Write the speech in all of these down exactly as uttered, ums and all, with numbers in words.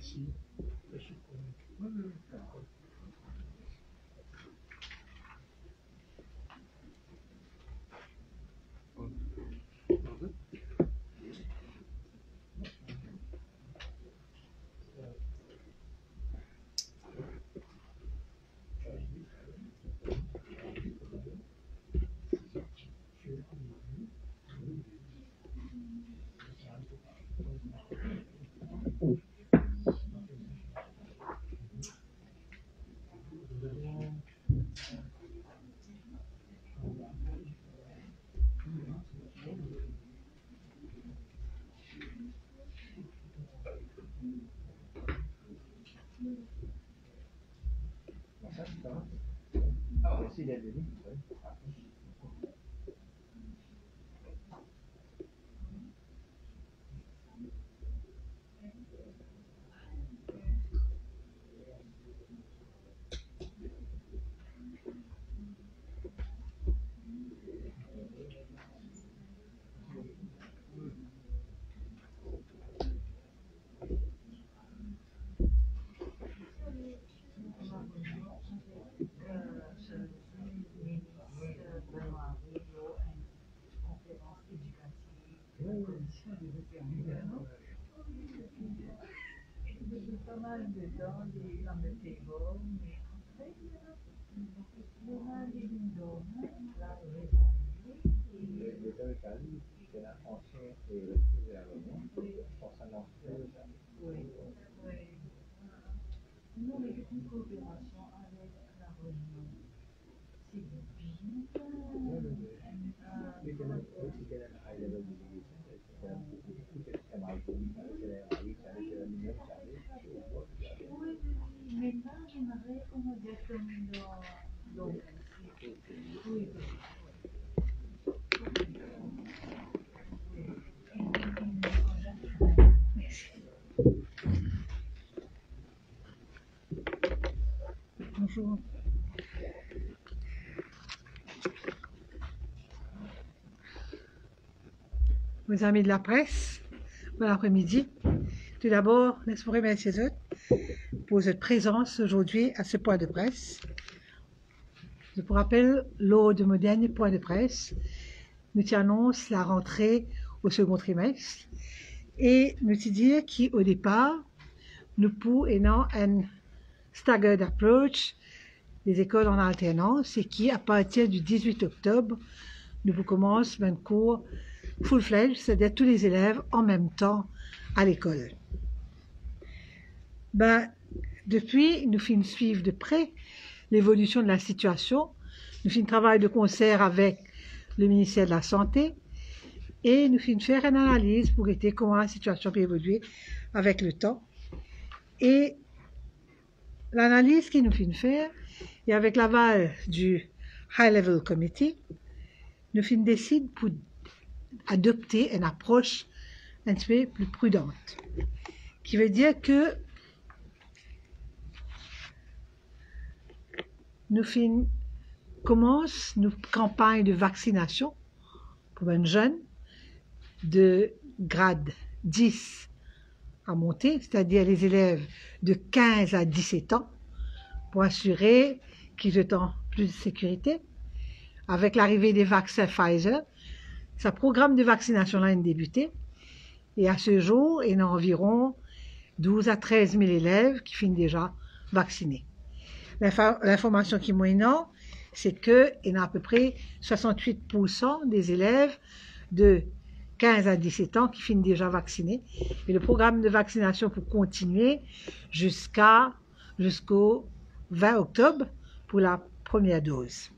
Si, je suis convaincu. Ah oui, s'il est venu. Pas mal dedans, des on the table, mais après, il y a des windows, là, Le Total, c'est la ancien et le gouvernement, pour ça non. oui, oui. Nous, on a une coopération avec la réunion. C'est bien. We can also get an high level delegation, like M I T, M I T, Oui, maintenant, j'aimerais qu'on me dise comme dans l'autre. Oui, Bonjour. Mes amis de la presse, bon après-midi. Tout d'abord, laisse-moi remercier eux pour cette présence aujourd'hui à ce point de presse. Je vous rappelle, lors de mon dernier point de presse, nous annonce la rentrée au second trimestre et nous disons qu'au départ, nous pouvons un staggered approach des écoles en alternance et qui, à partir du dix-huit octobre, nous commençons un cours full-fledged, c'est-à-dire tous les élèves en même temps à l'école. Ben, depuis, nous finissons suivre de près l'évolution de la situation. Nous finissons travailler de concert avec le ministère de la Santé et nous finissons faire une analyse pour voir comment la situation peut évoluer avec le temps. Et l'analyse qu'il nous finissons faire, et avec l'aval du High Level Committee, nous finissons décider pour adopter une approche un petit peu plus prudente, qui veut dire que nous fin, commence une campagne de vaccination pour un jeune de grade dix à monter, c'est-à-dire les élèves de quinze à dix-sept ans, pour assurer qu'ils aient plus de sécurité. Avec l'arrivée des vaccins Pfizer, ce programme de vaccination a débuté et à ce jour, il y a environ douze à treize mille élèves qui finissent déjà vaccinés. L'information qui est maintenant, c'est qu'il y a à peu près soixante-huit pour cent des élèves de quinze à dix-sept ans qui finissent déjà vaccinés. Et le programme de vaccination peut continuer jusqu'à jusqu'au vingt octobre pour la première dose.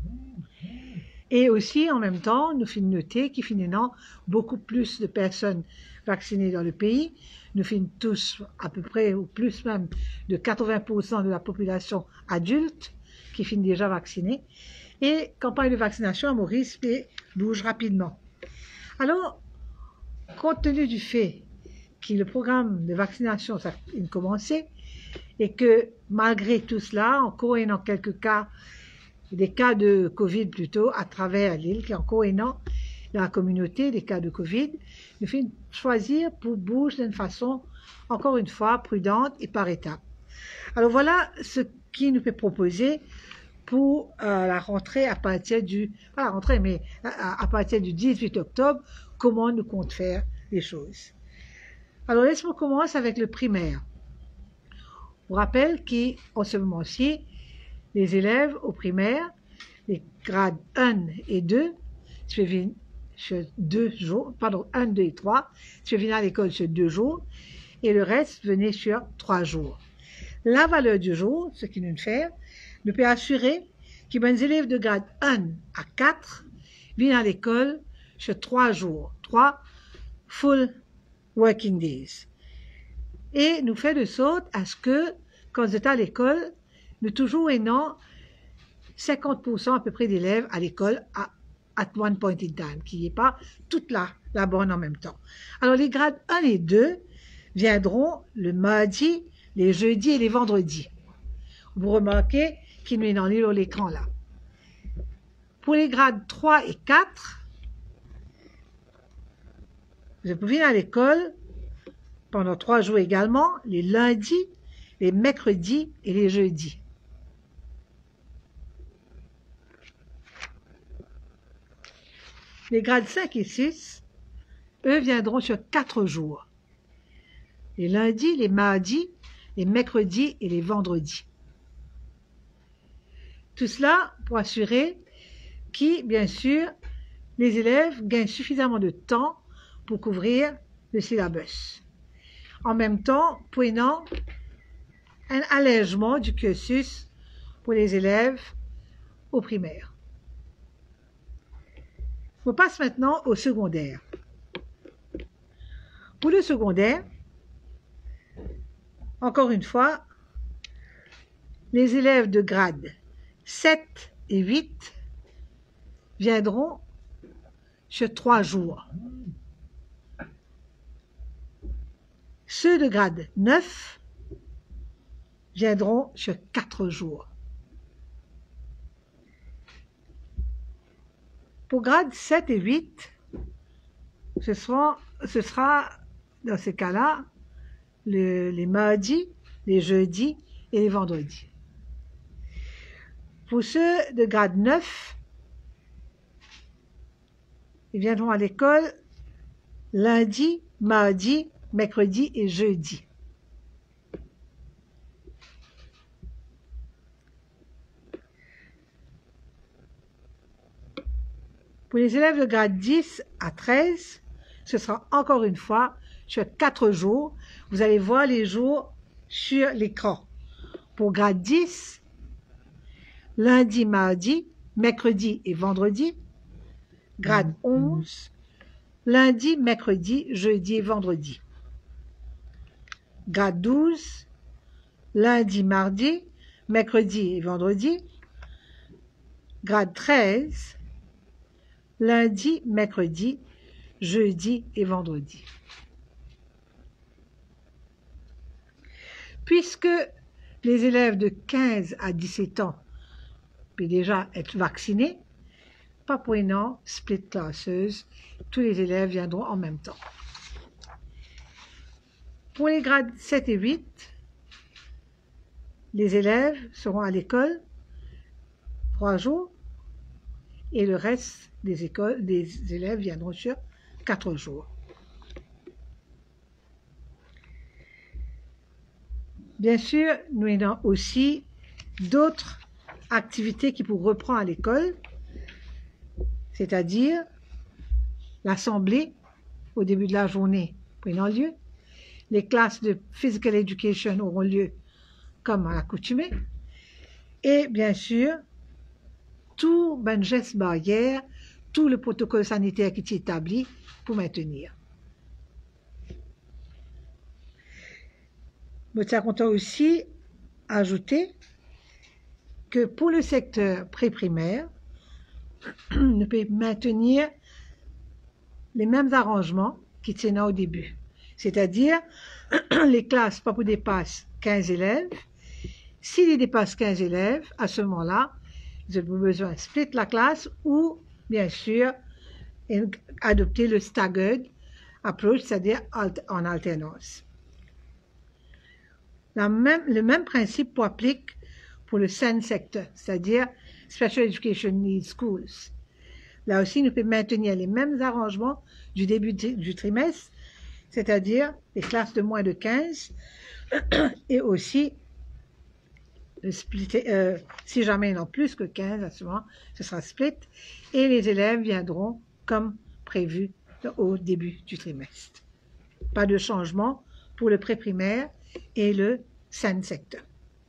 Et aussi, en même temps, nous finissons noter qu'il finit beaucoup plus de personnes vaccinées dans le pays. Nous finissons tous à peu près, ou plus même, de quatre-vingts pour cent de la population adulte qui finit déjà vaccinée. Et campagne de vaccination à Maurice bouge rapidement. Alors, compte tenu du fait que le programme de vaccination a commencé et que malgré tout cela, encore il y a quelques cas, des cas de Covid plutôt à travers l'île, qui est encore énorme dans la communauté, des cas de Covid, nous faisons choisir pour bouger d'une façon encore une fois, prudente et par étapes. Alors voilà ce qui nous est proposé pour euh, la rentrée à partir du, pas la rentrée, mais à, à partir du dix-huit octobre, comment nous comptons faire les choses. Alors laisse-moi commencer avec le primaire. On rappelle qu'en ce moment-ci, les élèves au primaire, les grades un et deux, suivis sur deux jours, pardon, un, deux et trois, suivis à l'école sur deux jours, et le reste venait sur trois jours. La valeur du jour, ce qui nous fait, nous peut assurer que les élèves de grade un à quatre viennent à l'école sur trois jours, trois full working days. Et nous fait de sorte à ce que, quand vous êtes à l'école, nous toujours ayons cinquante pour cent à peu près d'élèves à l'école à at one point in time, qui n'est pas toute la, la borne en même temps. Alors les grades un et deux viendront le mardi, les jeudis et les vendredis. Vous remarquez qu'il est dans l'écran là. Pour les grades trois et quatre, vous pouvez venir à l'école pendant trois jours également, les lundis, les mercredis et les jeudis. Les grades cinq et six, eux, viendront sur quatre jours. Les lundis, les mardis, les mercredis et les vendredis. Tout cela pour assurer que, bien sûr, les élèves gagnent suffisamment de temps pour couvrir le syllabus. En même temps, prenant un allègement du cursus pour les élèves au primaire. On passe maintenant au secondaire. Pour le secondaire, encore une fois, les élèves de grade sept et huit viendront sur trois jours. Ceux de grade neuf viendront sur quatre jours. Pour grade sept et huit, ce sera, ce sera dans ces cas-là, le, les mardis, les jeudis et les vendredis. Pour ceux de grade neuf, ils viendront à l'école lundi, mardi, mercredi et jeudi. Pour les élèves de grade dix à treize, ce sera encore une fois sur quatre jours. Vous allez voir les jours sur l'écran. Pour grade dix, lundi, mardi, mercredi et vendredi. Grade onze, lundi, mercredi, jeudi et vendredi. Grade douze, lundi, mardi, mercredi et vendredi. Grade treize, lundi, mercredi, jeudi et vendredi. Puisque les élèves de quinze à dix-sept ans peuvent déjà être vaccinés, pas pour un an, split classes, tous les élèves viendront en même temps. Pour les grades sept et huit, les élèves seront à l'école trois jours et le reste des, écoles, des élèves viendront sur quatre jours. Bien sûr, nous avons aussi d'autres activités qui pourront reprendre à l'école, c'est-à-dire l'assemblée au début de la journée prenant lieu, les classes de physical education auront lieu comme à l'accoutumée, et bien sûr, tout ben geste barrière, tout le protocole sanitaire qui est établi pour maintenir. Je tiens content aussi à ajouter que pour le secteur pré-primaire, nous pouvons maintenir les mêmes arrangements qui tenaient au début. C'est-à-dire, les classes pas pour dépasser quinze élèves. S'ils dépassent quinze élèves, à ce moment-là, vous avez besoin de split la classe ou, bien sûr, adopter le staggered approach, c'est-à-dire en alternance. La même, le même principe pour applique pour le S E N secteur, c'est-à-dire Special Education Needs Schools. Là aussi, nous pouvons maintenir les mêmes arrangements du début du trimestre, c'est-à-dire les classes de moins de quinze, et aussi, le split, euh, si jamais ils n'ont plus que quinze, à ce moment, ce sera split, et les élèves viendront comme prévu au début du trimestre. Pas de changement pour le pré-primaire et le S E N secteur.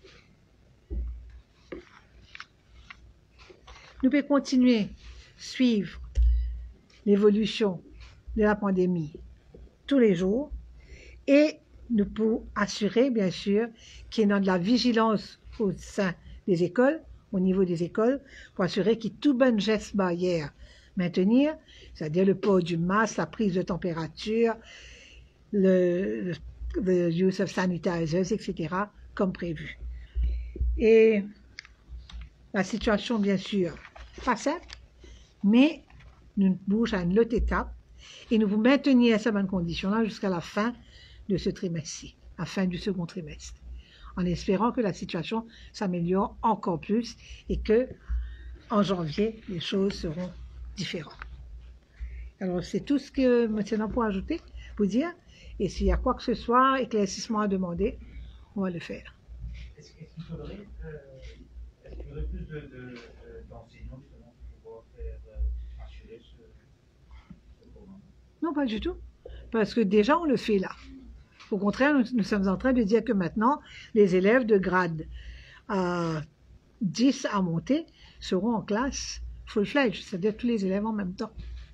Nous pouvons continuer à suivre l'évolution de la pandémie tous les jours et nous pouvons assurer, bien sûr, qu'il y ait de la vigilance au sein des écoles, au niveau des écoles, pour assurer qu'il y ait tout bon geste barrière maintenir, c'est-à-dire le port du masque, la prise de température, le, le use of sanitizers, et cetera, comme prévu. Et la situation, bien sûr, pas simple, mais nous bougeons à une autre étape et nous vous maintenir à ces bonnes conditions-là jusqu'à la fin de ce trimestre-ci, la fin du second trimestre, en espérant que la situation s'améliore encore plus et que en janvier, les choses seront différentes. Alors, c'est tout ce que maintenant pour ajouter, pour dire, et s'il y a quoi que ce soit, éclaircissement à demander, on va le faire. Est-ce qu'il faudrait, euh, est-ce qu'il y aurait plus de, de, euh, d'enseignants justement pour pouvoir faire euh, assurer ce, ce programme? Non, pas du tout, parce que déjà on le fait là. Au contraire, nous, nous sommes en train de dire que maintenant, les élèves de grade euh, dix à monter seront en classe full-fledged, c'est-à-dire tous les élèves en même temps.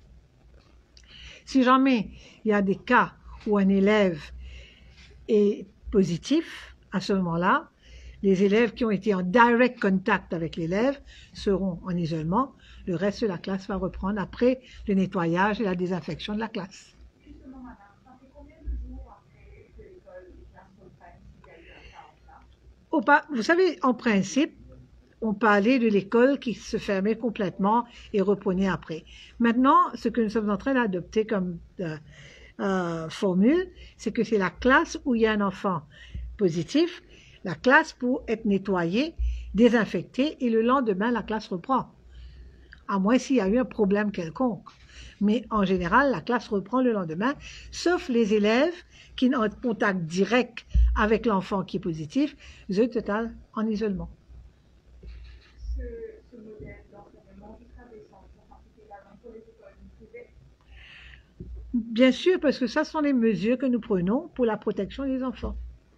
Si jamais il y a des cas où un élève est positif, à ce moment-là, les élèves qui ont été en direct contact avec l'élève seront en isolement. Le reste de la classe va reprendre après le nettoyage et la désinfection de la classe. Justement, madame, ça fait combien de jours après que l'école, les classes reprennent s'il y a eu un cas en classe? Au pas- Vous savez, en principe, on parlait de l'école qui se fermait complètement et reprenait après. Maintenant, ce que nous sommes en train d'adopter comme euh, euh, formule, c'est que c'est la classe où il y a un enfant positif, la classe pour être nettoyée, désinfectée, et le lendemain, la classe reprend. À moins s'il y a eu un problème quelconque. Mais en général, la classe reprend le lendemain, sauf les élèves qui ont un contact direct avec l'enfant qui est positif, eux, total, en isolement. Ce, ce modèle d'enseignement jusqu'à décembre, ça s'applique également pour les écoles privées. Bien sûr, parce que ça sont les mesures que nous prenons pour la protection des enfants.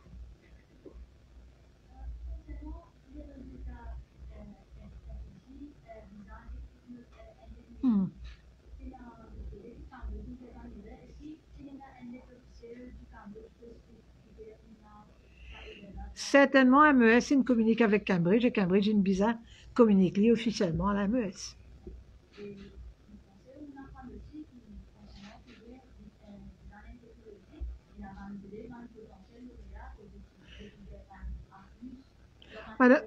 Hmm. Certainement, M E S, il communique avec Cambridge et Cambridge, il bizarre, communique lui officiellement à la M E S. Voilà.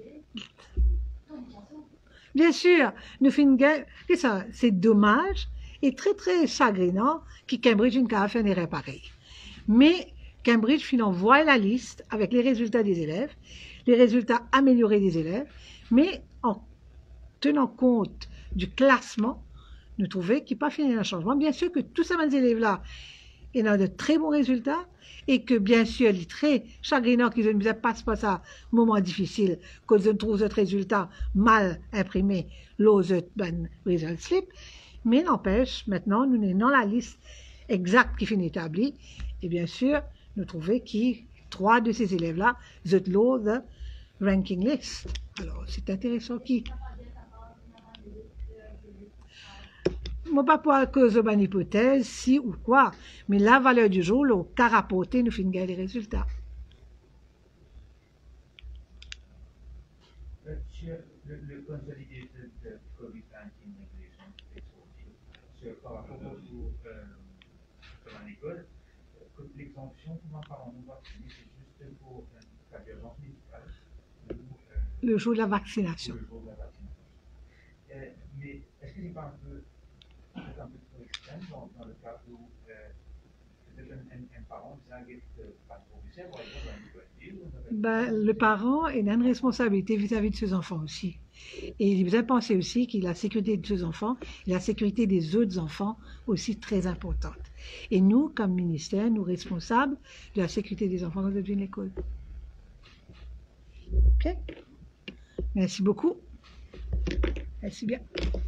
Bien sûr, nous finissons, et ça, c'est dommage et très très chagrinant que Cambridge n'a fait une pareil. Mais Cambridge finit envoie la liste avec les résultats des élèves, les résultats améliorés des élèves, mais en tenant compte du classement, nous trouvons qu'il n'y a pas fini un changement. Bien sûr que tous ces élèves-là, ils ont de très bons résultats et que bien sûr, il est très chagrinant qu'ils ne passent pas ça moment difficile, qu'ils ne trouvent d'autres résultats mal imprimés, l'autre ben, result slip. Mais n'empêche, maintenant, nous avons la liste exacte qui finit établie. Et bien sûr, nous trouvons que trois de ces élèves-là, sont l'autre ranking list. Alors, c'est intéressant qui. Moi, pas pour cause de une hypothèse, si ou quoi, mais la valeur du jour, le cas rapporté, nous finissons les résultats. Euh, sur le, le consolidated uh, COVID nineteen regulation, sur, par rapport au, euh, à l'école, l'exemption pour un parent non vacciné, c'est juste pour un cas d'urgence médicale ou euh, le jour de la vaccination. Le jour de la vaccination. Euh, mais est-ce que c'est pas un peu, un peu trop extrême dans, dans le cas où euh, peut-être un, un, un parent disant qu'il n'est pas trop commissaire, par exemple, à l'école, vous avez- Ben, le parent il a une responsabilité vis-à-vis de ses enfants aussi. Et il vous a pensé aussi que la sécurité de ses enfants et la sécurité des autres enfants aussi très importante. Et nous, comme ministère, nous responsables de la sécurité des enfants quand ils viennent à l'école. OK? Merci beaucoup. Merci bien.